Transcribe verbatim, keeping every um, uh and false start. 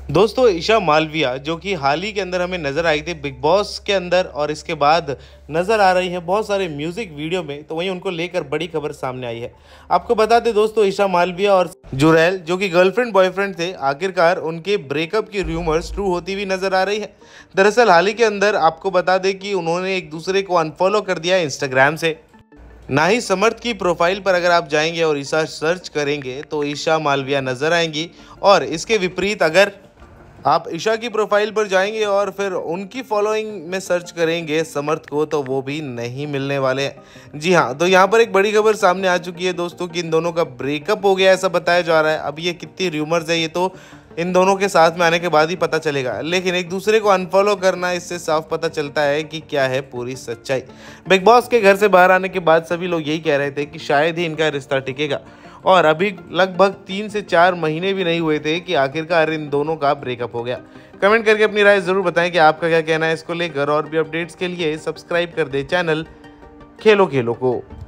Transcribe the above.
दोस्तों ईशा मालविया जो कि हाल ही के अंदर हमें नज़र आई थी बिग बॉस के अंदर और इसके बाद नज़र आ रही है बहुत सारे म्यूजिक वीडियो में, तो वहीं उनको लेकर बड़ी खबर सामने आई है। आपको बता दें दोस्तों, ईशा मालविया और जुरैल जो कि गर्लफ्रेंड बॉयफ्रेंड थे, आखिरकार उनके ब्रेकअप की र्यूमर्स ट्रू होती हुई नजर आ रही है। दरअसल हाल ही के अंदर आपको बता दें कि उन्होंने एक दूसरे को अनफॉलो कर दिया इंस्टाग्राम से। ना ही समर्थ की प्रोफाइल पर अगर आप जाएंगे और ईशा सर्च करेंगे तो ईशा मालविया नजर आएंगी, और इसके विपरीत अगर आप ईशा की प्रोफाइल पर जाएंगे और फिर उनकी फॉलोइंग में सर्च करेंगे समर्थ को, तो वो भी नहीं मिलने वाले हैं। जी हाँ, तो यहाँ पर एक बड़ी खबर सामने आ चुकी है दोस्तों कि इन दोनों का ब्रेकअप हो गया ऐसा बताया जा रहा है। अब ये कितनी र्यूमर्स है ये तो इन दोनों के साथ में आने के बाद ही पता चलेगा, लेकिन एक दूसरे को अनफॉलो करना, इससे साफ पता चलता है कि क्या है पूरी सच्चाई। बिग बॉस के घर से बाहर आने के बाद सभी लोग यही कह रहे थे कि शायद ही इनका रिश्ता टिकेगा, और अभी लगभग तीन से चार महीने भी नहीं हुए थे कि आखिरकार इन दोनों का ब्रेकअप हो गया। कमेंट करके अपनी राय ज़रूर बताएं कि आपका क्या कहना है इसको लेकर, और भी अपडेट्स के लिए सब्सक्राइब कर दें चैनल खेलो खेलो को।